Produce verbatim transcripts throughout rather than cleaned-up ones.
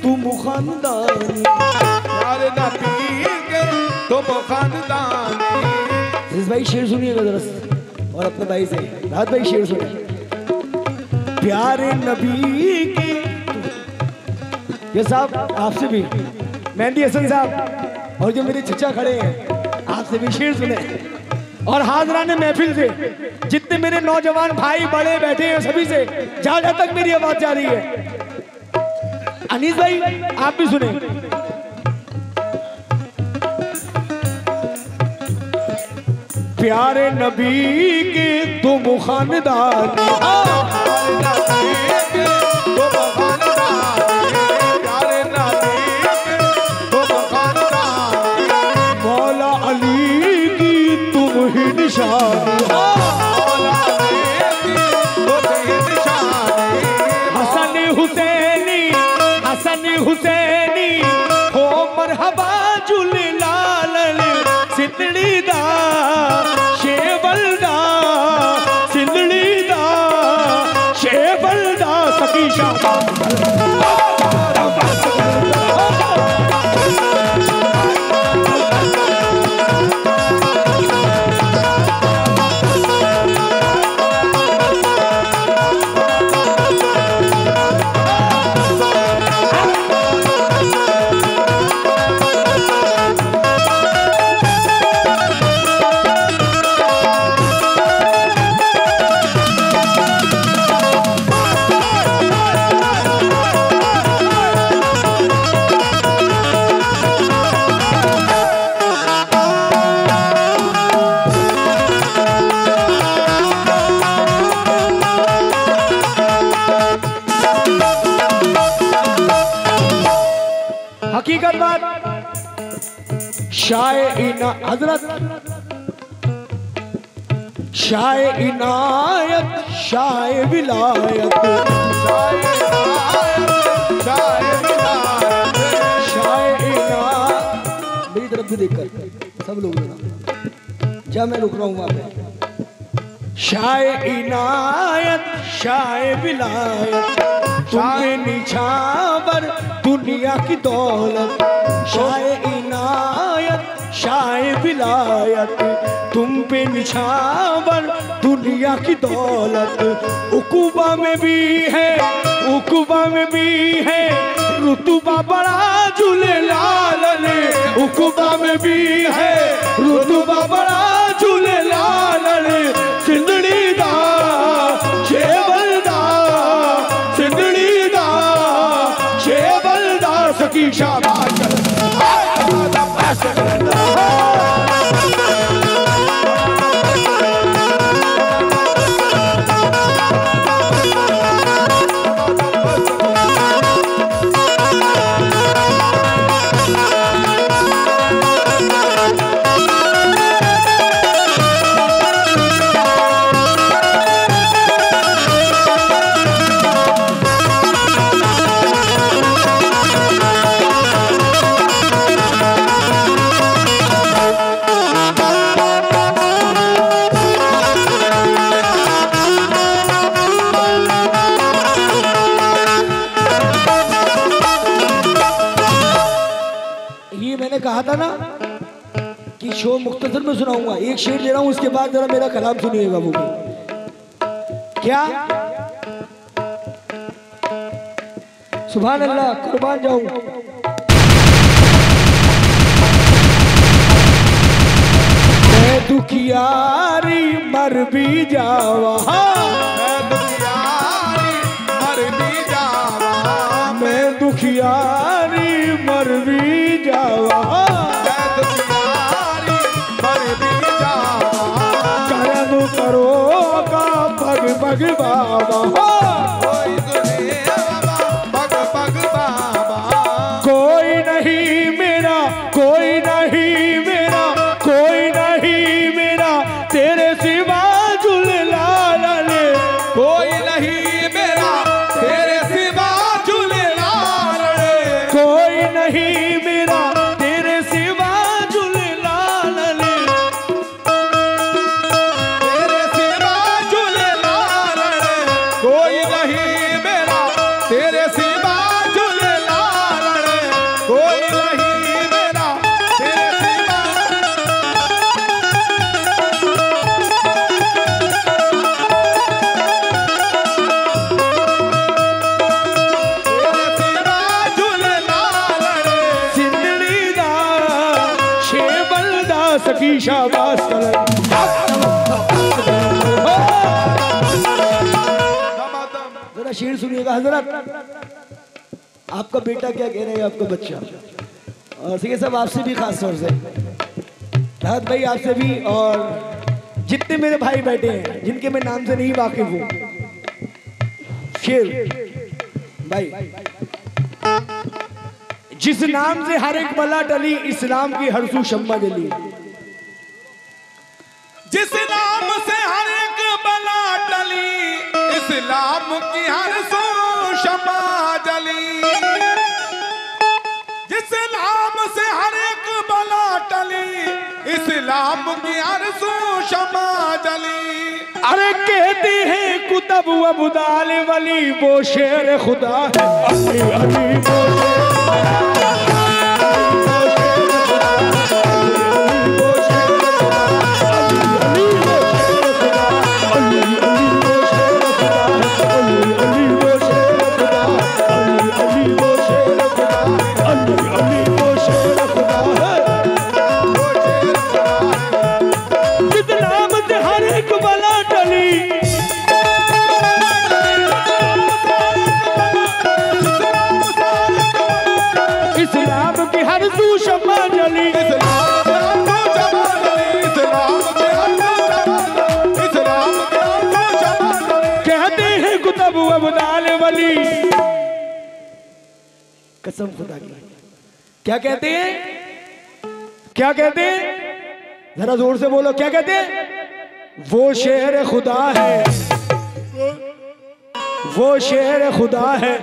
तुम खानदानी, प्यारे नबी के तुम खानदानी। इस भाई शेर सुनिएगा जरा और अपने भाई से राहत भाई शेर सुनिए। प्यारे नबी के, ये साहब आपसे भी मेहंदी हसन साहब और जो मेरे चचा खड़े हैं आपसे भी शेर सुने, और हाजरान महफिल से जितने मेरे नौजवान भाई बड़े बैठे हैं सभी से जहां जहां तक मेरी आवाज जा रही है। अनीस भाई आप भी सुने। प्यारे नबी के तुम खानदान, मौला अली की तुम ही निशानी, हसन हुसैनी हसन हुसैनी हो मरहबा जुले लाल सिंदड़ी दा शेवल दा सिंदड़ी दा शेवल दा सकी हकीकत बात। शाये इना हजरत शाये इनायत शाये विलायत शाये इना, मेरी तरफ भी देखकर सब लोग जब मैं रुक रहा हूँ वहां पे। शाये इनायत शाये विलायत तुम्हें निछावर दुनिया की दौलत, शाये इनायत शाये विलायत तुम पे निछावर दुनिया की दौलत। उकुबा में भी है उकुबा में भी है रुतबा बड़ा जुले लाल ने, उकुबा में भी है रुतबा बड़ा जुले लाल ने, सिंदड़ी दा शेवल दा सिंदड़ी दा शेवल दा सकी शाबाश कहा था ना कि शो मुख्तसर में सुनाऊंगा, एक शेर दे रहा हूं उसके बाद जरा मेरा कलाम सुनिएगा। वो क्या सुभान अल्लाह कुर्बान जाऊं। मैं दुखियारी मर भी जावा, मैं दुखियारी मर भी जावा, मैं दुखियारी मर भी जावा, मैं दुखियारी मर भी जावा, करम करो का पग पग बाबा, कोई दुनिया पग पग बाबा, कोई नहीं मेरा कोई नहीं मेरा कोई नहीं मेरा तेरे सिवा झूले लाल ने, कोई नहीं मेरा तेरे सिवा झूले लाल ने, कोई नहीं मेरा तेरे सिवा झूले लाल ने, तेरे सिवा झूले लाल ने, कोई शाबाश जरा शेर सुनिएगा हजरत। आपका बेटा क्या कह रहे हैं, आपका बच्चा, और सीखे साहब आपसे भी खास तौर से राहत भाई, आपसे भी, और जितने मेरे भाई बैठे हैं जिनके मैं नाम से नहीं वाकिफ हूँ। शेर भाई, जिस नाम से हर एक बला टली, इस्लाम की हर सू शम्मा जली। जिस नाम से हर एक बला टली, इस्लाम की हर सू शम्मा जली। जिस नाम से हर एक बला टली, इस्लाम की हर सू शम्मा जली। अरे कहते हैं कुतब अबुदाल वली, वो शेर खुदा है। अली अली वो कसम खुदा की। क्या कहते हैं, क्या कहते हैं, जरा जोर से बोलो, क्या कहते हैं? वो शेर खुदा है, वो शेर खुदा है।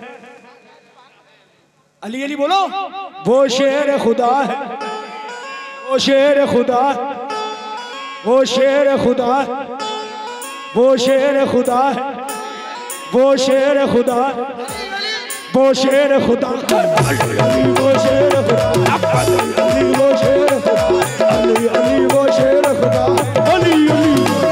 अली अली बोलो, वो शेर खुदा है, वो शेर खुदा, वो शेर खुदा, वो शेर खुदा है, वो शेर खुदा, वो शेर खुदा, अली वो शेर खुदा, अली वो शेर खुदा, अली अली वो शेर खुदा, अली अली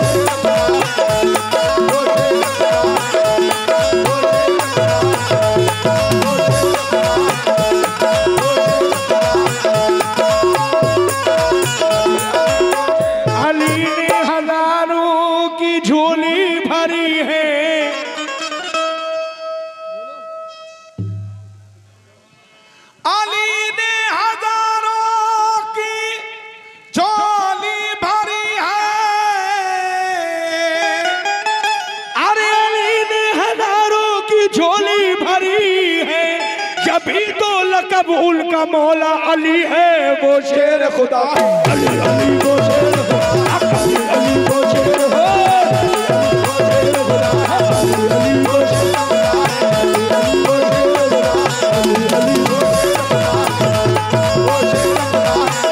अली ने हजारों की झोली भरी है। कब उनका मौला अली है, वो शेर खुदा, अली अली वो शेर खुदा, अली अली वो शेर खुदा, अली वो शेर खुदा, अली वो शेर खुदा, अली अली वो शेर खुदा, वो शेर खुदा,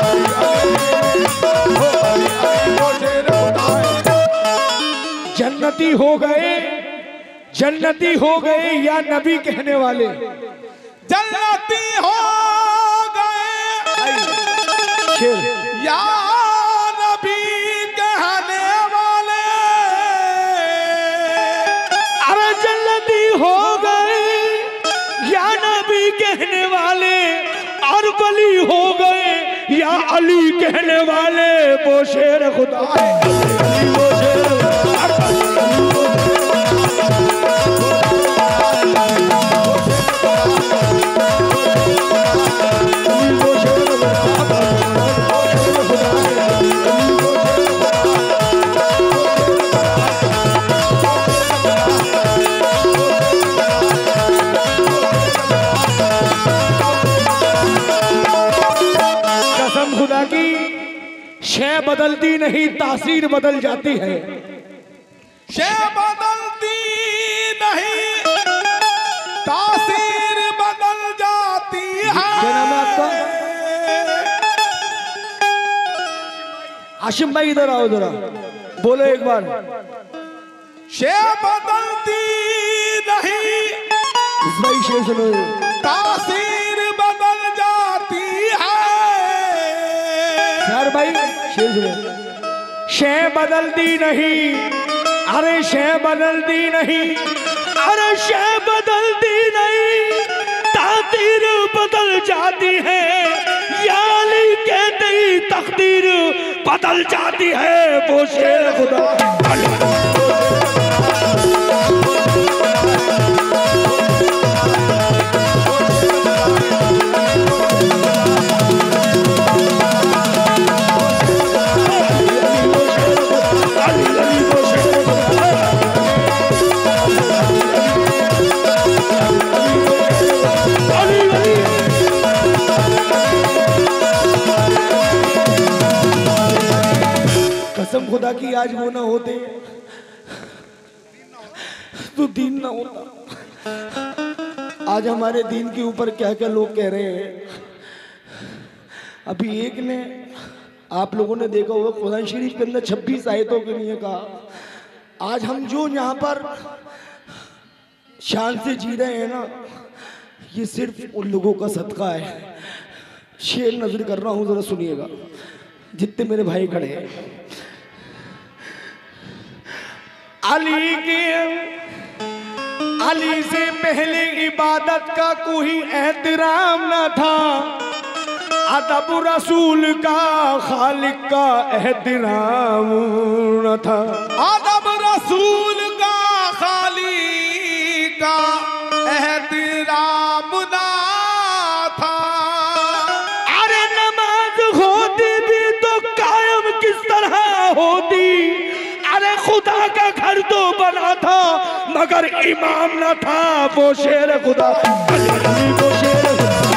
अली अली वो शेर खुदा। जन्नती हो गए, जन्नती हो गए या नबी कहने वाले, जन्नती हो गए या नबी कहने वाले। अरे जन्नती हो गए या नबी कहने वाले, और वली हो गए या अली कहने वाले, वो शेर खुदा है, अली वो शेर खुदा। शय बदलती नहीं, तासीर बदल जाती है। शय बदलती नहीं, तासीर बदल जाती है। क्या नाम है आपका? आशिम भाई इधर आओ जरा, बोलो एक बार। शय बदलती नहीं, इस भाई शेर सुनो, तासीर बदल जाती है। यार भाई शेर सुनो, शय बदलती नहीं, अरे शय बदलती नहीं, अरे शय बदलती नहीं, तासीर बदल जाती है। या अली कहते ही तकदीर बदल जाती है वो शेर खुदा। कसम खुदा की आज वो ना होते तो दीन ना होता। आज हमारे दीन के ऊपर क्या क्या लोग कह रहे हैं। अभी एक ने, आप लोगों ने देखा होगा, कुरान शरीफ के अंदर छब्बीस आयतों के लिए कहा। आज हम जो यहाँ पर शान से जी रहे हैं ना, ये सिर्फ उन लोगों का सदका है। शेर नजर कर रहा हूँ, जरा सुनिएगा, जितने मेरे भाई खड़े हैं। अली के अली से पहले इबादत का कोई एहतराम न था। अदब रसूल का खालिक का एहतराम न था। अदब रसूल का खालिक का एहतराम ना था। अरे नमाज होती थी तो कायम किस तरह होती। अरे खुदा का घर तो बना था मगर इमाम न था वो शेर खुदा। वो शेर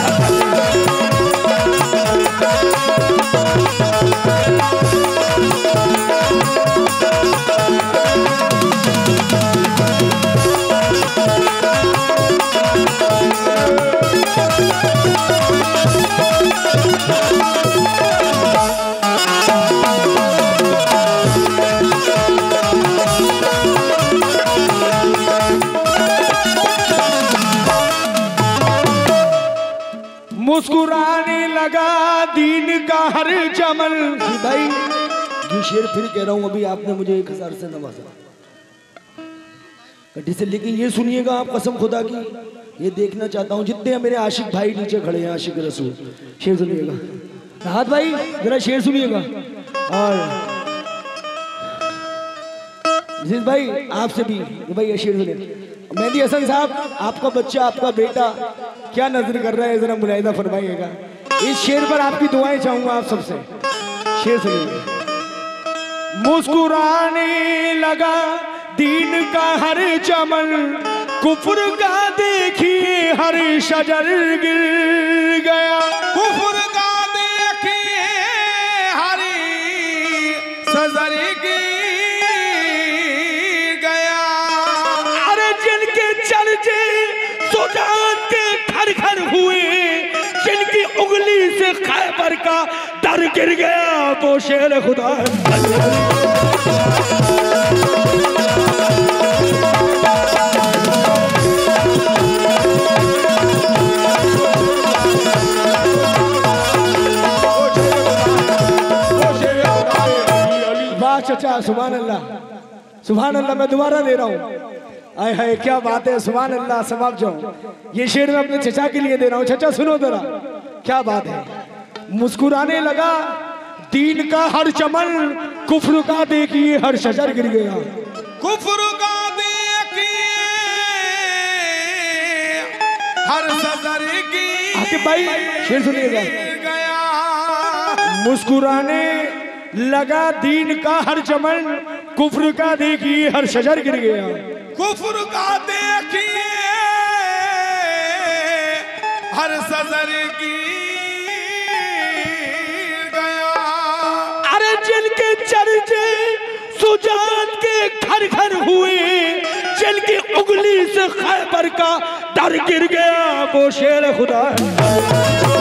मुस्कुराने लगा दीन का हर चमन। भाई ये शेर फिर कह रहा हूं, अभी आपने मुझे एक हजार से नवाजा कटी से, लेकिन ये सुनिएगा आप, कसम खुदा की ये देखना चाहता हूं जितने मेरे आशिक भाई नीचे खड़े हैं, आशिक रसूल, शेर सुनिएगा। राहत भाई जरा शेर सुनिएगा। और जिस भाई आपसे भी भाई ये शेर सुनिए। मेहदी हसन साहब, आपका बच्चा, आपका बेटा क्या नजर कर रहा है, जरा मुलाहिदा फरमाइएगा। इस शेर पर आपकी दुआएं चाहूंगा आप सबसे। शेर सुनिए। मुस्कुराने लगा दीन का हर चमन, कुफ्र का देखिए हर शजर गिर गया। कुफ्र का देखिए हर शजर गिर गया। अरे जिनके चर्चे सुजात के घर घर हुए, जिनकी उंगली से खैबर का दर गिर गया वो शेर खुदा है। वाह चचा, सुभान अल्लाह, सुभान अल्लाह। मैं दोबारा दे रहा हूँ। आय हाय क्या बात है, सुभान अल्लाह। समाप्त जाओ, ये शेर मैं अपने चचा के लिए दे रहा हूँ। चचा सुनो जरा, क्या बात है। मुस्कुराने लगा दीन का हर चमन, कुफ्र का देखिए हर शजर गिर गया। कुफ्र का देखिए हर शजर गिर आके भाई शेर सुनिएगा। गया। मुस्कुराने लगा दीन का हर चमन, कुफ्र का देखिए हर शजर गिर गया। कुफ्र का देखिए हर शजर गिर गया। अरे जिनके चर्चे सुजात के घर घर हुए, जिनकी उंगली से खैबर का दर गिर गया वो शेर खुदा है।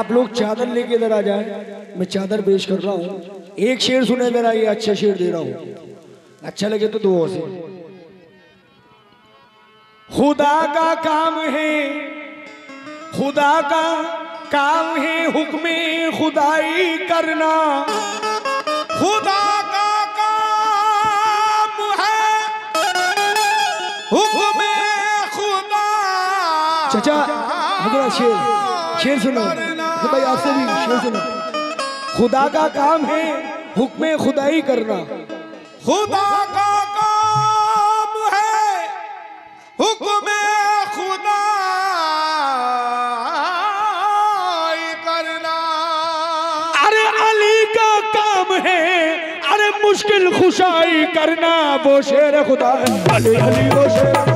आप लोग चादर लेके इधर आ जाए, मैं चादर पेश कर रहा हूँ। एक शेर सुने जरा, ये अच्छा शेर दे रहा हूँ, अच्छा लगे तो दो और से। खुदा का काम है, खुदा का काम है हुक्म खुदाई करना, खुदा का काम है हुक्म खुदा। चाचा हजरा शेर शेर सुनो भाई, आपसे भी शेर सुनो। खुदा का काम है हुक्म खुदाई करना, खुदा का काम है हुक्म खुदा करना। अरे अली का काम है अरे मुश्किल खुशाई करना, वो शेर खुदा है, अली अली वो शेर